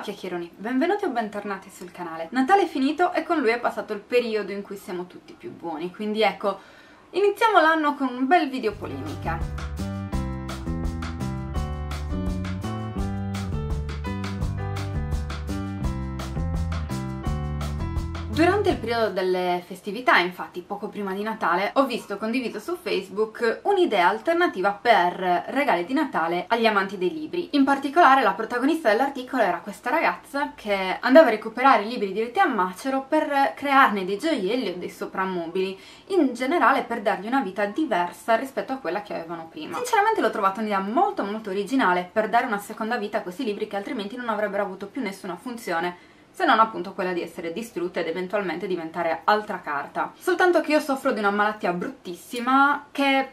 chiacchieroni, benvenuti o bentornati sul canale. Natale è finito e con lui è passato il periodo in cui siamo tutti più buoni, quindi ecco, iniziamo l'anno con un bel video polemica. Durante il periodo delle festività, infatti poco prima di Natale, ho visto condiviso su Facebook un'idea alternativa per regali di Natale agli amanti dei libri. In particolare la protagonista dell'articolo era questa ragazza che andava a recuperare i libri diretti a macero per crearne dei gioielli o dei soprammobili, in generale per dargli una vita diversa rispetto a quella che avevano prima. Sinceramente l'ho trovata un'idea molto originale per dare una seconda vita a questi libri che altrimenti non avrebbero avuto più nessuna funzione, se non appunto quella di essere distrutte ed eventualmente diventare altra carta. Soltanto che io soffro di una malattia bruttissima che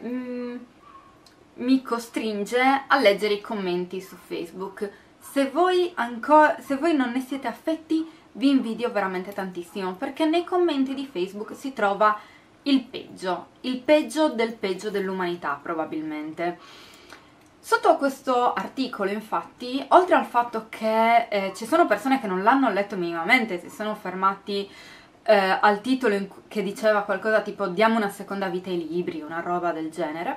mi costringe a leggere i commenti su Facebook. Se voi non ne siete affetti, vi invidio veramente tantissimo, perché nei commenti di Facebook si trova il peggio del peggio dell'umanità probabilmente. Sotto questo articolo, infatti, oltre al fatto che ci sono persone che non l'hanno letto minimamente, si sono fermati al titolo che diceva qualcosa tipo diamo una seconda vita ai libri, una roba del genere,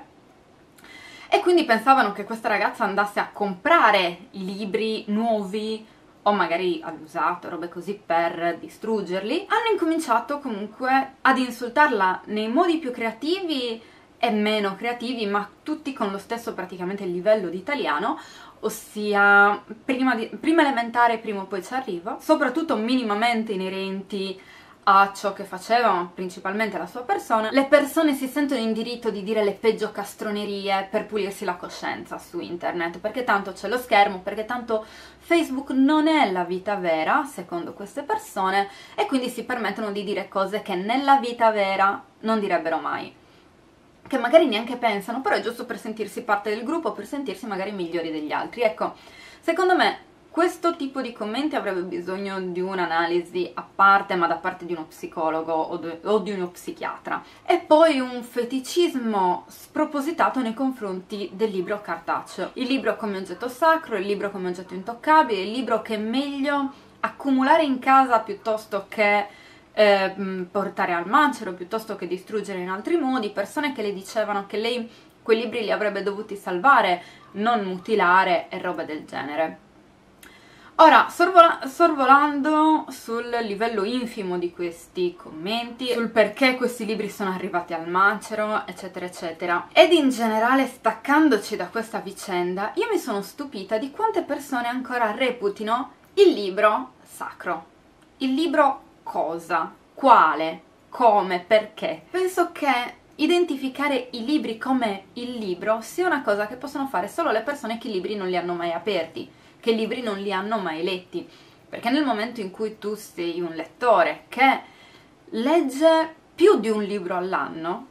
e quindi pensavano che questa ragazza andasse a comprare i libri nuovi o magari all'usato, robe così, per distruggerli, hanno incominciato comunque ad insultarla nei modi più creativi e meno creativi, ma tutti con lo stesso praticamente livello di italiano, ossia prima elementare, prima o poi ci arrivo, soprattutto minimamente inerenti a ciò che faceva, ma principalmente alla sua persona. Le persone si sentono in diritto di dire le peggio castronerie per pulirsi la coscienza su internet, perché tanto c'è lo schermo, perché tanto Facebook non è la vita vera, secondo queste persone, e quindi si permettono di dire cose che nella vita vera non direbbero mai, che magari neanche pensano, però è giusto per sentirsi parte del gruppo, per sentirsi magari migliori degli altri. Ecco, secondo me questo tipo di commenti avrebbe bisogno di un'analisi a parte, ma da parte di uno psicologo o di uno psichiatra. E poi un feticismo spropositato nei confronti del libro cartaceo. Il libro come oggetto sacro, il libro come oggetto intoccabile, il libro che è meglio accumulare in casa piuttosto che portare al macero, piuttosto che distruggere in altri modi. Persone che le dicevano che lei quei libri li avrebbe dovuti salvare, non mutilare e roba del genere. Ora, sorvolando sul livello infimo di questi commenti, sul perché questi libri sono arrivati al macero, eccetera eccetera, ed in generale staccandoci da questa vicenda, io mi sono stupita di quante persone ancora reputino il libro sacro. Il libro cosa? Quale? Come? Perché? Penso che identificare i libri come il libro sia una cosa che possono fare solo le persone che i libri non li hanno mai aperti, che i libri non li hanno mai letti, perché nel momento in cui tu sei un lettore che legge più di un libro all'anno,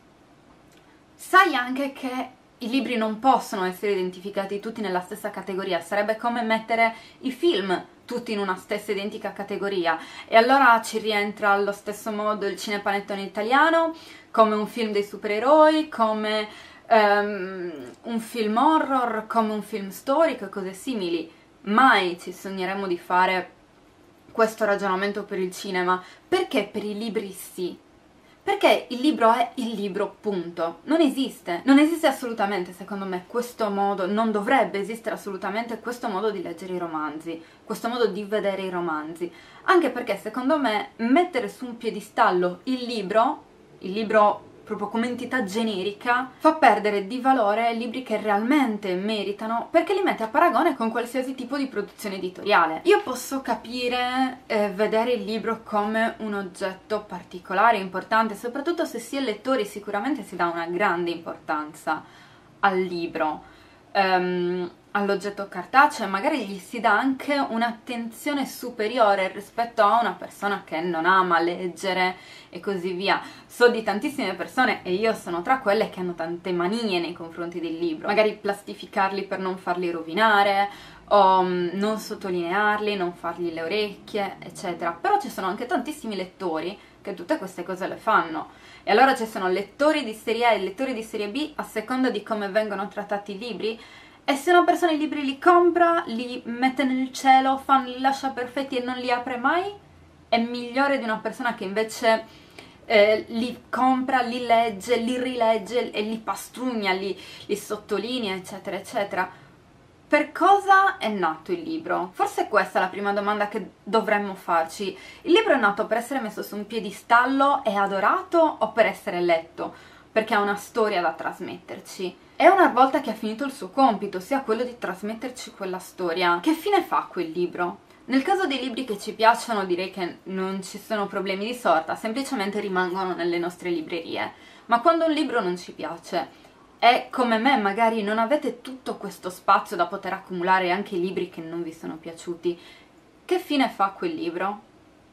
sai anche che i libri non possono essere identificati tutti nella stessa categoria. Sarebbe come mettere i film tutti in una stessa identica categoria, e allora ci rientra allo stesso modo il cinepanettone italiano, come un film dei supereroi, come un film horror, come un film storico e cose simili. Mai ci sogneremmo di fare questo ragionamento per il cinema. Perché per i libri sì? Perché il libro è il libro, punto. Non esiste assolutamente, secondo me, questo modo, non dovrebbe esistere assolutamente questo modo di leggere i romanzi, questo modo di vedere i romanzi, anche perché secondo me mettere su un piedistallo il libro proprio come entità generica, fa perdere di valore libri che realmente meritano, perché li mette a paragone con qualsiasi tipo di produzione editoriale. Io posso capire vedere il libro come un oggetto particolare, importante, soprattutto se si è lettori, sicuramente si dà una grande importanza al libro, all'oggetto cartaceo, magari gli si dà anche un'attenzione superiore rispetto a una persona che non ama leggere e così via. So di tantissime persone, e io sono tra quelle, che hanno tante manie nei confronti del libro, magari plastificarli per non farli rovinare, o non sottolinearli, non fargli le orecchie, eccetera. Però ci sono anche tantissimi lettori che tutte queste cose le fanno, e allora ci sono lettori di serie A e lettori di serie B a seconda di come vengono trattati i libri, E se una persona i libri li compra, li mette nel cielo, li lascia perfetti e non li apre mai, è migliore di una persona che invece li compra, li legge, li rilegge e li pastrugna, li sottolinea, eccetera, eccetera. Per cosa è nato il libro? Forse questa è la prima domanda che dovremmo farci. Il libro è nato per essere messo su un piedistallo e adorato o per essere letto? Perché ha una storia da trasmetterci. E una volta che ha finito il suo compito, ossia quello di trasmetterci quella storia, che fine fa quel libro? Nel caso dei libri che ci piacciono direi che non ci sono problemi di sorta, semplicemente rimangono nelle nostre librerie. Ma quando un libro non ci piace e come me magari non avete tutto questo spazio da poter accumulare anche i libri che non vi sono piaciuti, che fine fa quel libro?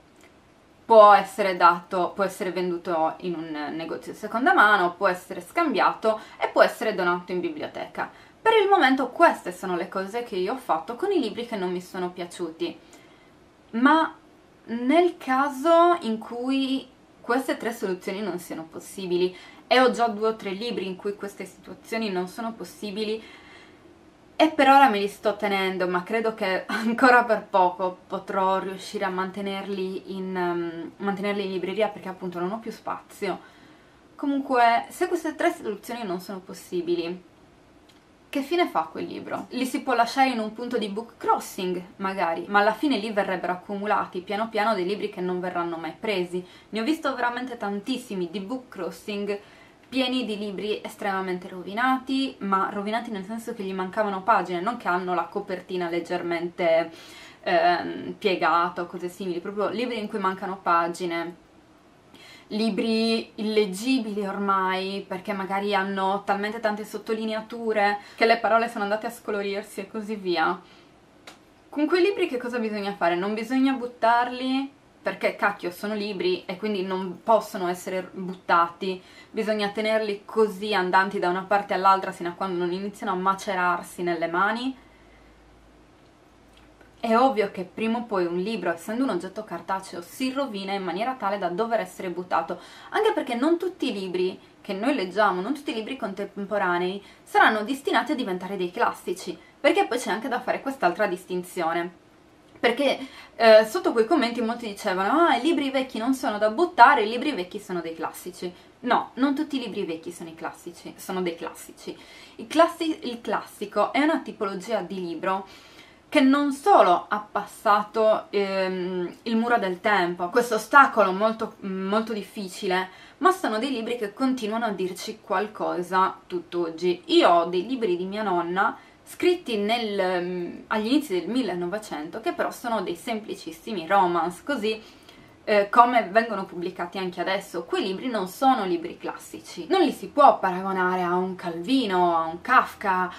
Può essere dato, può essere venduto in un negozio di seconda mano, può essere scambiato e può essere donato in biblioteca. Per il momento queste sono le cose che io ho fatto con i libri che non mi sono piaciuti. Ma nel caso in cui queste tre soluzioni non siano possibili, e ho già 2 o 3 libri in cui queste situazioni non sono possibili, e per ora me li sto tenendo, ma credo che ancora per poco potrò riuscire a mantenerli in libreria perché appunto non ho più spazio. Comunque, se queste 3 soluzioni non sono possibili, che fine fa quel libro? Li si può lasciare in un punto di book crossing, magari, ma alla fine lì verrebbero accumulati piano piano dei libri che non verranno mai presi. Ne ho visto veramente tantissimi di book crossing pieni di libri estremamente rovinati, ma rovinati nel senso che gli mancavano pagine, non che hanno la copertina leggermente piegata o cose simili, proprio libri in cui mancano pagine, libri illeggibili ormai perché magari hanno talmente tante sottolineature che le parole sono andate a scolorirsi e così via. Con quei libri che cosa bisogna fare? Non bisogna buttarli, perché cacchio sono libri e quindi non possono essere buttati, bisogna tenerli così andanti da una parte all'altra sino a quando non iniziano a macerarsi nelle mani. È ovvio che prima o poi un libro, essendo un oggetto cartaceo, si rovina in maniera tale da dover essere buttato, anche perché non tutti i libri che noi leggiamo, non tutti i libri contemporanei saranno destinati a diventare dei classici, perché poi c'è anche da fare quest'altra distinzione. Perché sotto quei commenti molti dicevano i libri vecchi non sono da buttare, i libri vecchi sono dei classici. No, non tutti i libri vecchi sono dei classici. Il classico è una tipologia di libro che non solo ha passato il muro del tempo, questo ostacolo molto, molto difficile, ma sono dei libri che continuano a dirci qualcosa tutt'oggi. Io ho dei libri di mia nonna scritti agli inizi del 1900 che però sono dei semplicissimi romance, così come vengono pubblicati anche adesso. Quei libri non sono libri classici, non li si può paragonare a un Calvino, a un Kafka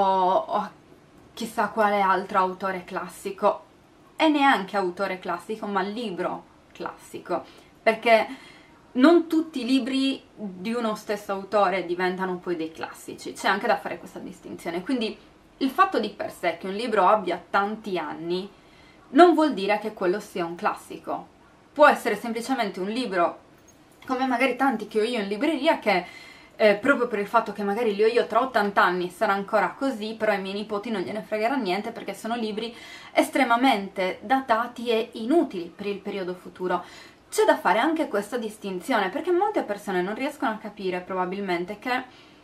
o a chissà quale altro autore classico, e neanche autore classico ma libro classico, perché non tutti i libri di uno stesso autore diventano poi dei classici, c'è anche da fare questa distinzione. Quindi il fatto di per sé che un libro abbia tanti anni non vuol dire che quello sia un classico, può essere semplicemente un libro come magari tanti che ho io in libreria che proprio per il fatto che magari li ho io tra 80 anni sarà ancora così, però ai miei nipoti non gliene fregherà niente perché sono libri estremamente datati e inutili per il periodo futuro. C'è da fare anche questa distinzione perché molte persone non riescono a capire probabilmente che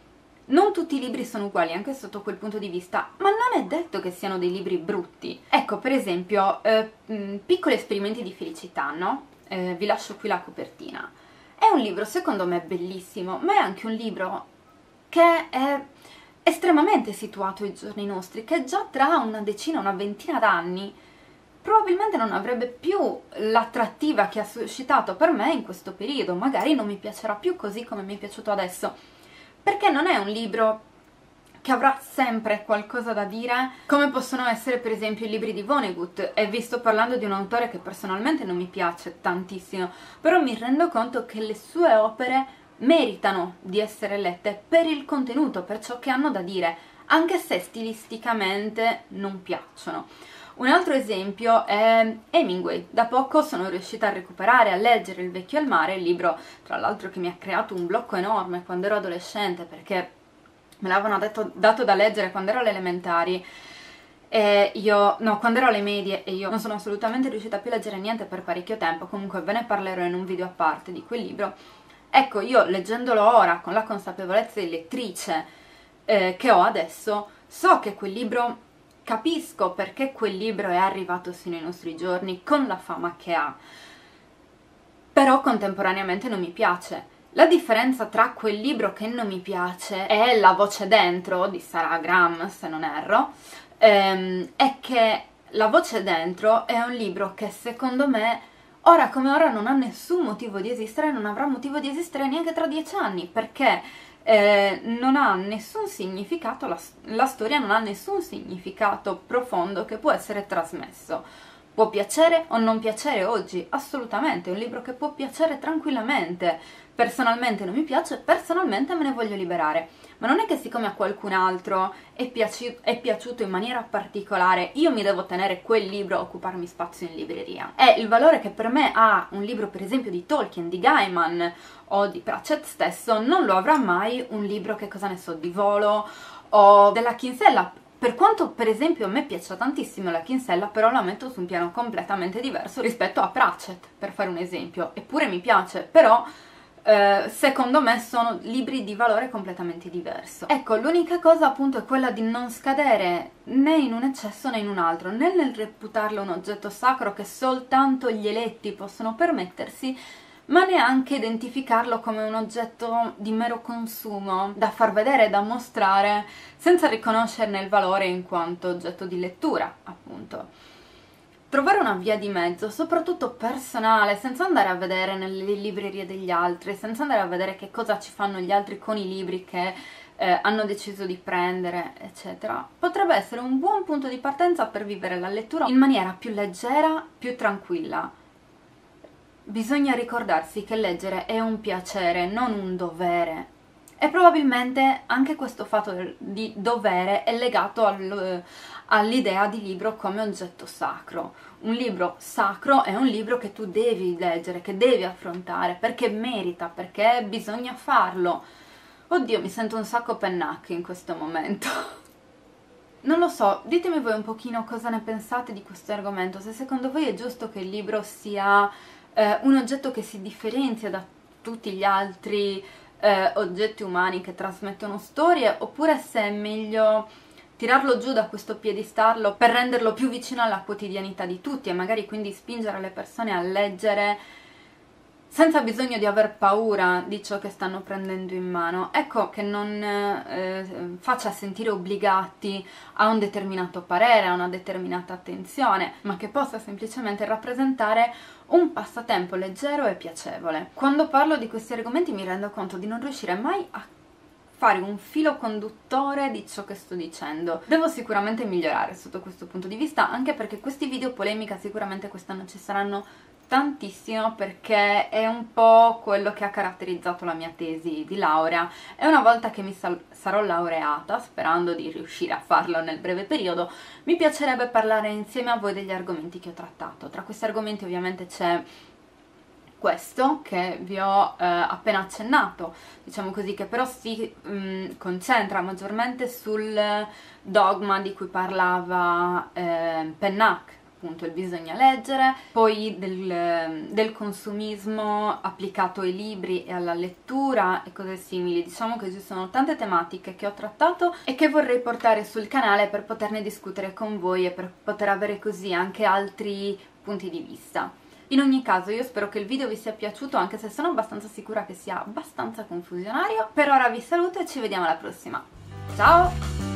non tutti i libri sono uguali anche sotto quel punto di vista, ma non è detto che siano dei libri brutti. Ecco, per esempio, Piccoli esperimenti di felicità, no? Vi lascio qui la copertina. È un libro secondo me bellissimo, ma è anche un libro che è estremamente situato ai giorni nostri, che già tra una decina, una ventina d'anni probabilmente non avrebbe più l'attrattiva che ha suscitato per me in questo periodo, magari non mi piacerà più così come mi è piaciuto adesso, perché non è un libro che avrà sempre qualcosa da dire, come possono essere per esempio i libri di Vonnegut. E vi sto parlando di un autore che personalmente non mi piace tantissimo, però mi rendo conto che le sue opere meritano di essere lette per il contenuto, per ciò che hanno da dire, anche se stilisticamente non piacciono. Un altro esempio è Hemingway. Da poco sono riuscita a recuperare, a leggere Il vecchio e il mare, il libro tra l'altro che mi ha creato un blocco enorme quando ero adolescente, perché me l'avevano dato da leggere quando ero alle elementari, e io, no, quando ero alle medie, e io non sono assolutamente riuscita più a leggere niente per parecchio tempo, comunque ve ne parlerò in un video a parte di quel libro. Ecco, io leggendolo ora con la consapevolezza di lettrice che ho adesso, so che quel libro, capisco perché quel libro è arrivato sino ai nostri giorni con la fama che ha, però contemporaneamente non mi piace. La differenza tra quel libro che non mi piace e La voce dentro di Sarah Graham, se non erro, è che La voce dentro è un libro che secondo me ora come ora non ha nessun motivo di esistere, non avrà motivo di esistere neanche tra 10 anni, perché non ha nessun significato, la storia non ha nessun significato profondo che può essere trasmesso. Può piacere o non piacere oggi, assolutamente, è un libro che può piacere tranquillamente. Personalmente non mi piace, personalmente me ne voglio liberare, ma non è che siccome a qualcun altro è piaciuto in maniera particolare, io mi devo tenere quel libro a occuparmi spazio in libreria. È il valore che per me ha un libro, per esempio, di Tolkien, di Gaiman o di Pratchett stesso, non lo avrà mai un libro, che cosa ne so, di Volo o della Kinsella. Per quanto per esempio a me piaccia tantissimo la Kinsella, però la metto su un piano completamente diverso rispetto a Pratchett, per fare un esempio. Eppure mi piace, però secondo me sono libri di valore completamente diverso. Ecco, l'unica cosa appunto è quella di non scadere né in un eccesso né in un altro, né nel reputarlo un oggetto sacro che soltanto gli eletti possono permettersi, ma neanche identificarlo come un oggetto di mero consumo, da far vedere, da mostrare, senza riconoscerne il valore in quanto oggetto di lettura, appunto. Trovare una via di mezzo, soprattutto personale, senza andare a vedere nelle librerie degli altri, senza andare a vedere che cosa ci fanno gli altri con i libri che hanno deciso di prendere, eccetera, potrebbe essere un buon punto di partenza per vivere la lettura in maniera più leggera, più tranquilla. Bisogna ricordarsi che leggere è un piacere, non un dovere. E probabilmente anche questo fatto di dovere è legato all'idea di libro come oggetto sacro. Un libro sacro è un libro che tu devi leggere, che devi affrontare, perché merita, perché bisogna farlo. Oddio, mi sento un sacco pennacchio in questo momento. Non lo so, ditemi voi un pochino cosa ne pensate di questo argomento, se secondo voi è giusto che il libro sia un oggetto che si differenzia da tutti gli altri oggetti umani che trasmettono storie, oppure se è meglio tirarlo giù da questo piedistallo per renderlo più vicino alla quotidianità di tutti e magari quindi spingere le persone a leggere senza bisogno di aver paura di ciò che stanno prendendo in mano. Ecco, che non faccia sentire obbligati a un determinato parere, a una determinata attenzione, ma che possa semplicemente rappresentare un passatempo leggero e piacevole. Quando parlo di questi argomenti mi rendo conto di non riuscire mai a fare un filo conduttore di ciò che sto dicendo. Devo sicuramente migliorare sotto questo punto di vista, anche perché questi video polemica sicuramente quest'anno ci saranno tantissimo, perché è un po' quello che ha caratterizzato la mia tesi di laurea, e una volta che mi sarò laureata, sperando di riuscire a farlo nel breve periodo, mi piacerebbe parlare insieme a voi degli argomenti che ho trattato. Tra questi argomenti ovviamente c'è questo che vi ho appena accennato, diciamo così, che però si concentra maggiormente sul dogma di cui parlava Pennac, appunto il bisogna leggere, poi del consumismo applicato ai libri e alla lettura e cose simili. Diciamo che ci sono tante tematiche che ho trattato e che vorrei portare sul canale per poterne discutere con voi e per poter avere così anche altri punti di vista. In ogni caso io spero che il video vi sia piaciuto, anche se sono abbastanza sicura che sia abbastanza confusionario. Per ora vi saluto e ci vediamo alla prossima. Ciao!